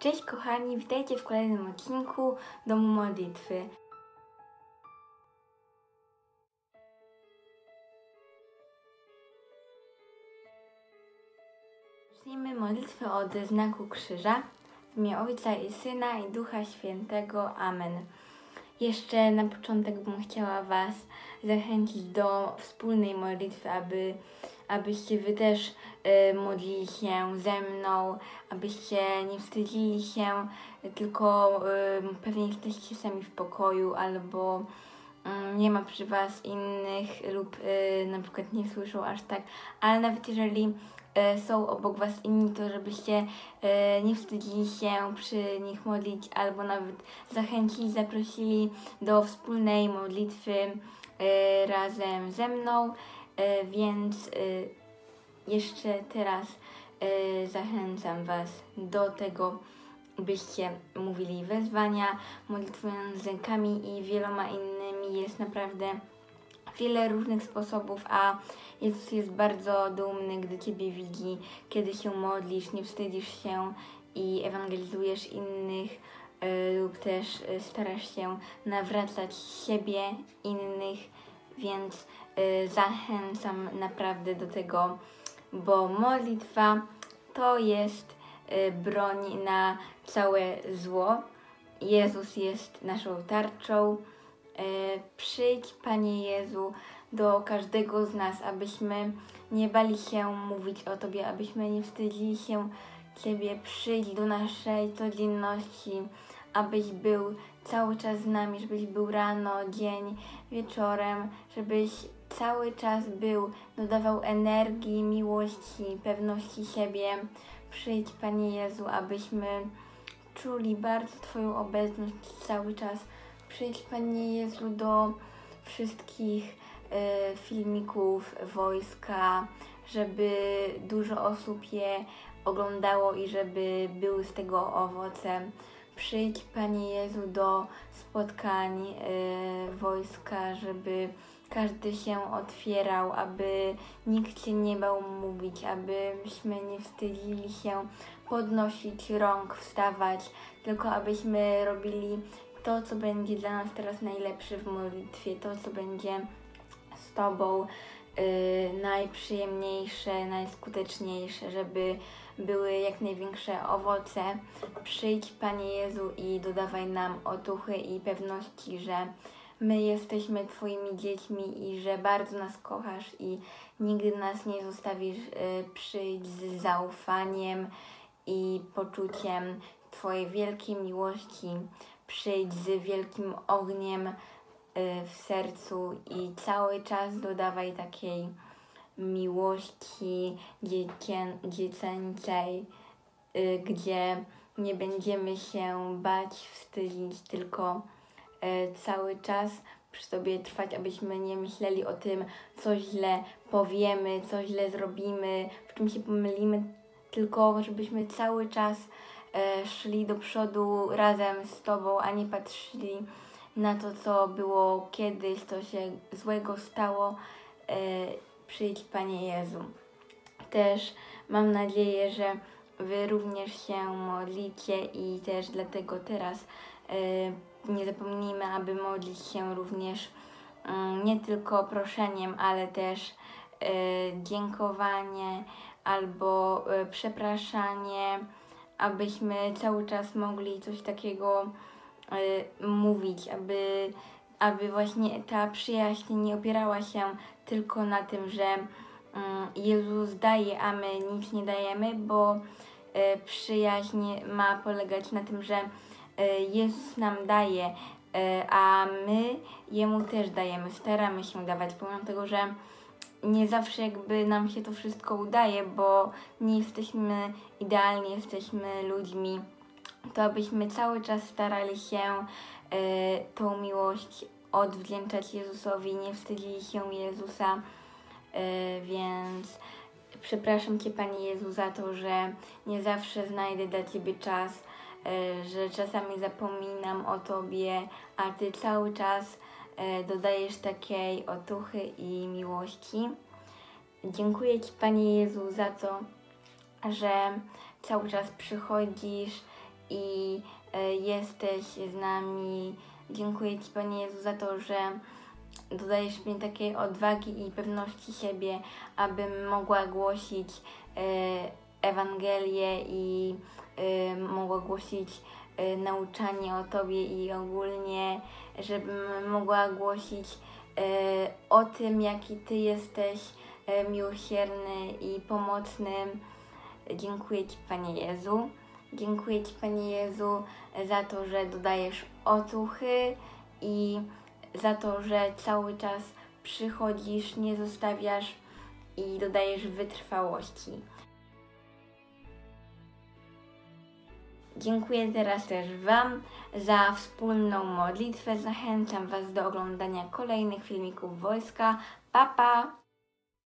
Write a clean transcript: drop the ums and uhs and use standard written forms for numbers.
Cześć kochani, witajcie w kolejnym odcinku Domu Modlitwy. Zacznijmy modlitwę od znaku krzyża. W imię Ojca i Syna i Ducha Świętego. Amen. Jeszcze na początek bym chciała Was zachęcić do wspólnej modlitwy, abyście Wy też modlili się ze mną, abyście nie wstydzili się, tylko pewnie jesteście sami w pokoju albo nie ma przy Was innych lub na przykład nie słyszą aż tak, ale nawet jeżeli są obok Was inni, to żebyście nie wstydzili się przy nich modlić albo nawet zachęcili, zaprosili do wspólnej modlitwy razem ze mną, więc jeszcze teraz zachęcam Was do tego, byście mówili wezwania, modlitwą językami i wieloma innymi. Jest naprawdę wiele różnych sposobów, a Jezus jest bardzo dumny, gdy Ciebie widzi, kiedy się modlisz, nie wstydzisz się i ewangelizujesz innych lub też starasz się nawracać siebie, innych, więc zachęcam naprawdę do tego, bo modlitwa to jest broń na całe zło. Jezus jest naszą tarczą. Przyjdź, Panie Jezu, do każdego z nas, abyśmy nie bali się mówić o Tobie, abyśmy nie wstydzili się Ciebie. Przyjdź do naszej codzienności, abyś był cały czas z nami, żebyś był rano, dzień, wieczorem, żebyś cały czas był, dodawał energii, miłości, pewności siebie. Przyjdź, Panie Jezu, abyśmy czuli bardzo Twoją obecność cały czas. Przyjdź, Panie Jezu, do wszystkich filmików wojska, żeby dużo osób je oglądało i żeby były z tego owoce. Przyjdź, Panie Jezu, do spotkań wojska, żeby każdy się otwierał, aby nikt się nie bał mówić, abyśmy nie wstydzili się podnosić rąk, wstawać, tylko abyśmy robili to, co będzie dla nas teraz najlepsze w modlitwie, to, co będzie z Tobą najprzyjemniejsze, najskuteczniejsze, żeby były jak największe owoce. Przyjdź, Panie Jezu, i dodawaj nam otuchy i pewności, że my jesteśmy Twoimi dziećmi i że bardzo nas kochasz i nigdy nas nie zostawisz. Przyjdź z zaufaniem i poczuciem Twojej wielkiej miłości. Przyjdź z wielkim ogniem w sercu i cały czas dodawaj takiej miłości dziecięcej, gdzie nie będziemy się bać, wstydzić, tylko cały czas przy Tobie trwać, abyśmy nie myśleli o tym, co źle powiemy, co źle zrobimy, w czym się pomylimy, tylko żebyśmy cały czas szli do przodu razem z Tobą, a nie patrzyli na to, co było kiedyś, co się złego stało. Przyjdź, Panie Jezu. Też mam nadzieję, że Wy również się modlicie i też dlatego teraz nie zapomnijmy, aby modlić się również nie tylko proszeniem, ale też dziękowanie albo przepraszanie, abyśmy cały czas mogli coś takiego mówić, aby właśnie ta przyjaźń nie opierała się tylko na tym, że Jezus daje, a my nic nie dajemy, bo przyjaźń ma polegać na tym, że Jezus nam daje, a my Jemu też dajemy, staramy się dawać, pomimo tego, że nie zawsze jakby nam się to wszystko udaje, bo nie jesteśmy idealni, jesteśmy ludźmi, to abyśmy cały czas starali się tą miłość odwdzięczać Jezusowi, nie wstydzili się Jezusa, więc przepraszam Cię, Panie Jezu, za to, że nie zawsze znajdę dla Ciebie czas, że czasami zapominam o Tobie, a Ty cały czas dodajesz takiej otuchy i miłości. Dziękuję Ci, Panie Jezu, za to, że cały czas przychodzisz i jesteś z nami. Dziękuję Ci, Panie Jezu, za to, że dodajesz mi takiej odwagi i pewności siebie, abym mogła głosić Ewangelię i mogła głosić nauczanie o Tobie i ogólnie, żebym mogła głosić o tym, jaki Ty jesteś miłosierny i pomocny. Dziękuję Ci, Panie Jezu. Dziękuję Ci, Panie Jezu, za to, że dodajesz otuchy i za to, że cały czas przychodzisz, nie zostawiasz i dodajesz wytrwałości. Dziękuję teraz też Wam za wspólną modlitwę. Zachęcam Was do oglądania kolejnych filmików Wojska. Pa, pa!